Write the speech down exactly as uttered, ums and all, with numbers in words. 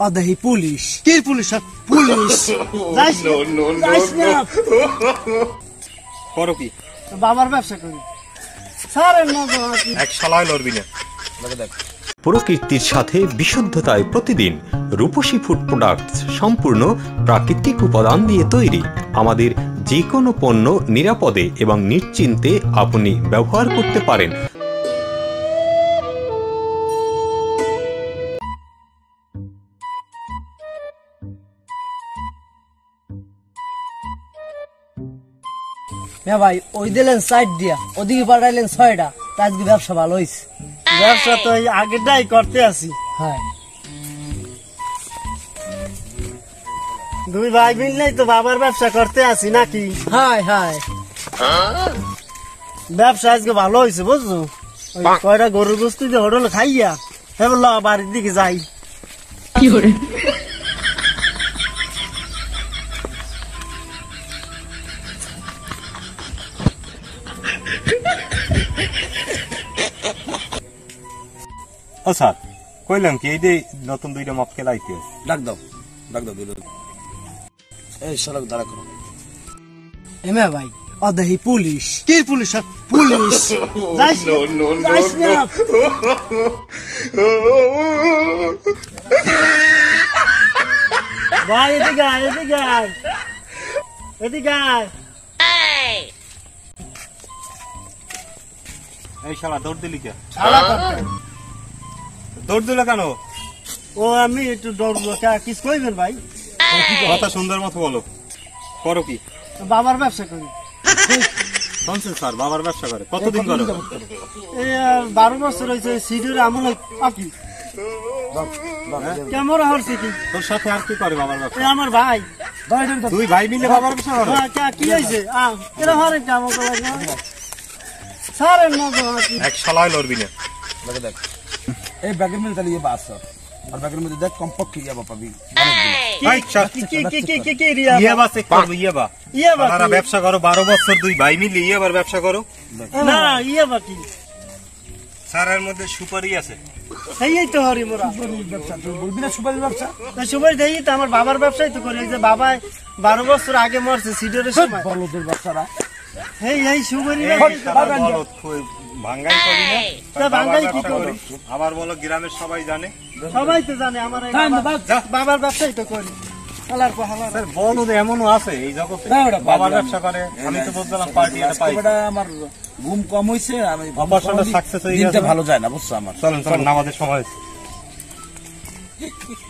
অদেহি police কি police police করো কি? বাবার ব্যবসা করি স্যারের এক শালায় লড়বি না। প্রকৃতির সাথে বিশুদ্ধতায় প্রতিদিন রূপসী ফুড প্রোডাক্টস সম্পূর্ণ প্রাকৃতিক উপাদান দিয়ে তৈরি। আমাদের যে কোনো পণ্য নিরাপদে এবং নিশ্চিন্তে আপনি ব্যবহার করতে পারেন। ভাই ওই দিলেন সাইড দিয়া ওদিকে পাঠাইলেন ছয়টা, আজকে ব্যবসা ভালো হয়েছে। ব্যবসা তো আগেটাই করতে আছি। হ্যাঁ, দুই ভাই মিললেই তো বাবার ব্যবসা করতে আছি নাকি? হ্যাঁ হ্যাঁ, ব্যবসা আজকে ভালো হয়েছে বুঝছো। কয়টা গরুর গোস্তি দিয়ে হোটেল খাইয়া এবার ল বাড়ির দিকে যাই। কি করে ও স্যার কইলাম কি এই যে নতুন দুইটা মদ খেলাইতে ডাক দাও ডাক দাও দুইটা। এই সড়ক দাঁড়া করো। এমে ভাই অদেহি পুলিশ কি পুলিশ পুলিশ যাইস যাইস না। ভাই এদিকে আয় এদিকে আয় এদিকে আয়। এই শালা দৌড় দিলি কে? শালা করতে দৌড় দিল কেন? ও আমি একটু দৌড়বো কিছু কইবেন ভাই? কথা সুন্দর মতো বলো। করো কি? বাবার ব্যবসা করি। শুনছেন স্যার বাবার ব্যবসা করে কতদিন করে? এই বারো বছর হয়েছে। সিডির আমল আপনি কেমন হচ্ছে কি? তোর সাথে আর কি করে বাবার ব্যবসা? আমার ভাই দুই ভাই মিলে বাবার ব্যবসা করে। কি হয়েছে এরা হরে কেমন স্যারের এক শালায় লড়বি না। দেখ এই ব্যাগের মধ্যে তাহলে ইয়ে বাস আর ব্যাগের মধ্যে দেখ কমপক্ষে ইয়াবা পাবি। ব্যবসা করো বারো বছর দুই ভাই মিলে ইয়াবার ব্যবসা করো না। ইয়াবা কি স্যারের মধ্যে সুপারি আছে। সেই তো হরি মোরা ব্যবসা বলবি না সুপারি ব্যবসা সুপারি দেই তো আমার বাবার ব্যবসাই তো করি। যে বাবা বারো বছর আগে মরছে সিডরের সময় বলদের ব্যবসারা। এই এই সুপারি ভাঙ্গাই করি না ভাঙ্গাই কি করি? আবার বলো গ্রামের সবাই জানে। সবাই তো জানে আমার বাবার ব্যবসাই তো করি। বলদ এমনও আছে এই জগতে বাবার ব্যবসা করে। আমি তো বলছিলাম পার্টি আমার ঘুম কম হয়েছে, আমি অপারেশনটা সাকসেস হয়ে গেছে, ভালো যায় না বুঝছো আমার। চলেন চলেন নামাজের সময় হয়েছে।